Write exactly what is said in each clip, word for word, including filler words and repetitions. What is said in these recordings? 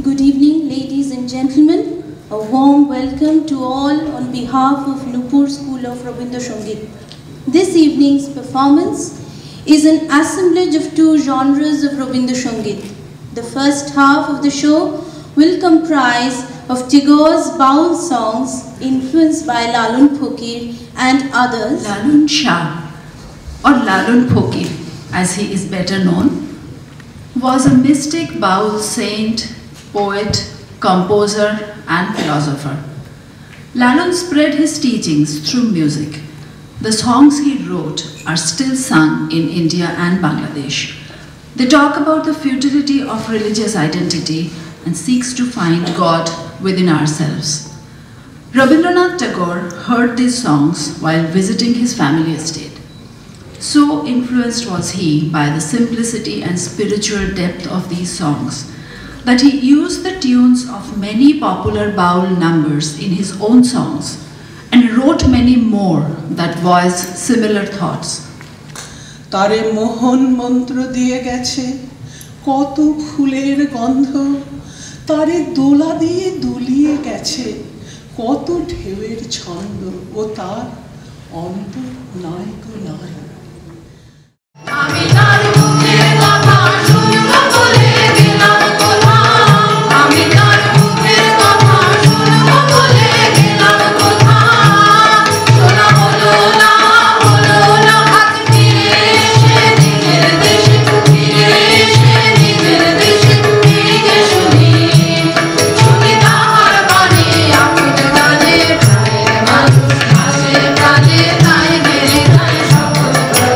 Good evening, ladies and gentlemen. A warm welcome to all on behalf of NUPUR School of Rabindrasangeet. This evening's performance is an assemblage of two genres of Rabindrasangeet. The first half of the show will comprise of Tagore's Baul songs influenced by Lalon Fakir and others. Lalon Shah, or Lalon Phakir as he is better known, was a mystic Baul saint, poet, composer and philosopher. Lalon spread his teachings through music. The songs he wrote are still sung in India and Bangladesh. They talk about the futility of religious identity and seeks to find God within ourselves. Rabindranath Tagore heard these songs while visiting his family estate. So influenced was he by the simplicity and spiritual depth of these songs that he used the tunes of many popular Baul numbers in his own songs and wrote many more that voice similar thoughts. Tare mohan mantra diye geche, koto phuler gandho, tare dola diye duliye geche, koto ঢেউয়ের ছন্দ ও তার অন্ত নাই তো নাই। আমি তার মুখের কথা শুনবো বলে গেলাম কোথায়, আমি তার মুখের কথা শুনবো বলে গেলাম কোথায়, শোনা হলো না হলো না হাত ফিরে এসে নিজের দেশে, ফিরে এসে নিজের দেশে ফিরে শুনি শুনি তাহার বাণী আপন গানে প্রাণের মানুষ হাসে প্রাণে তাই গেলে তাই সকল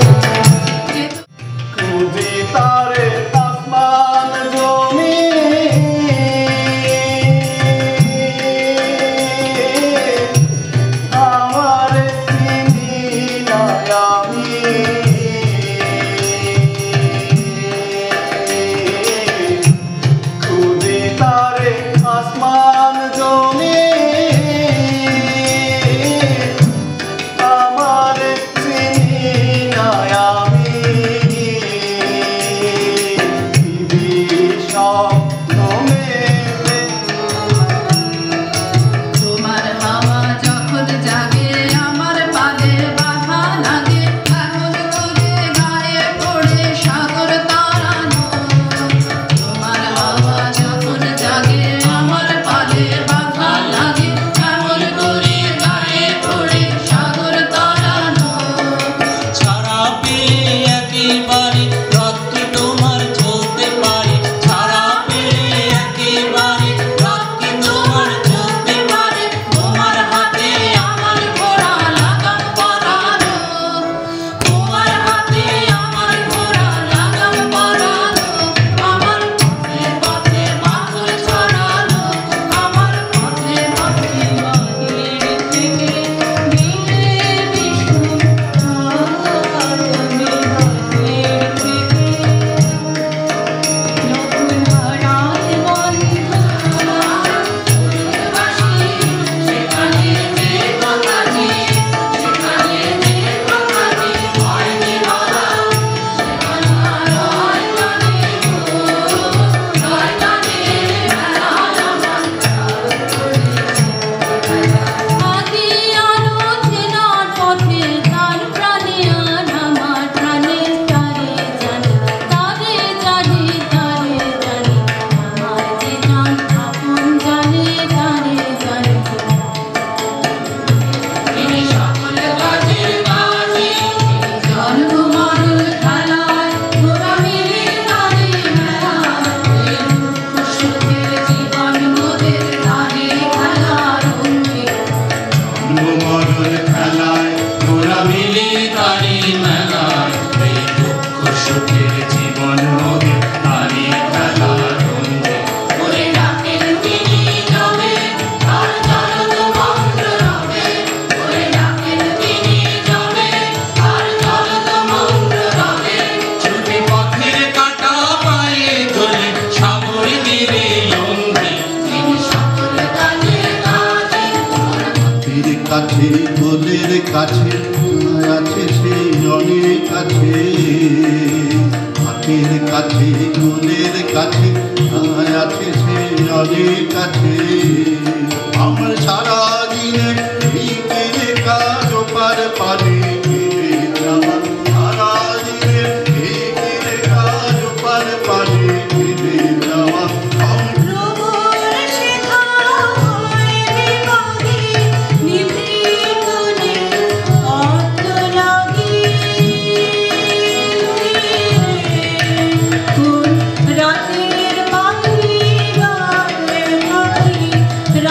কাছে গোলের কাছে আছে সেই অনেক আছে হাতের কাছে গোলের কাছে আছে সেই অনেক কাছে আমার সারা দিনে ভিকিরে কাজ পার পারে আমার সারা দিনে ভিকিরে কাজ পার পারে আমার রাতের পাখি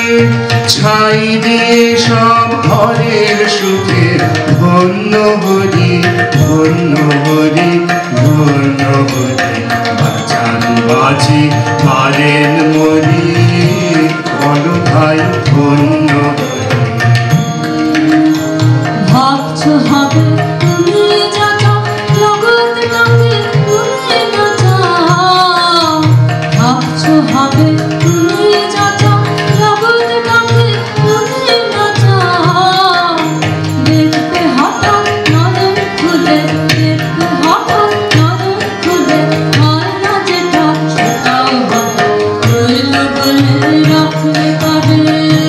ছাই দিয়ে সব ঘরের সুখে ধন্য হরি ধন্য হরি ধন্য হরি বাঁচান বাঁচি পারেন মরি বলো ভাই ধন্য ভাবছো হবে তুমি যাচা জগৎ কাকে তুমি নাচা ভাবছো হবে তুমি যাচা জগৎ কাকে তুমি নাচা দেখতে হঠাৎ নজর খুলে দেখতে হঠাৎ নজর খুলে হয় না যেটা সেটাও হবে রইল বলে রাখলে কাঁদে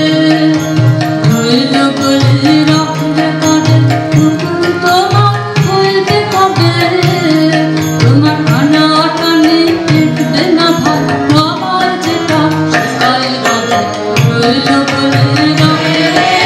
রইল বলে রাখলে কাঁদে তোমার হইবে কবে তোমার আনা টানে দেখবে না ভাই আমার যেটা সেটাই হবে রইল বলে রাখলে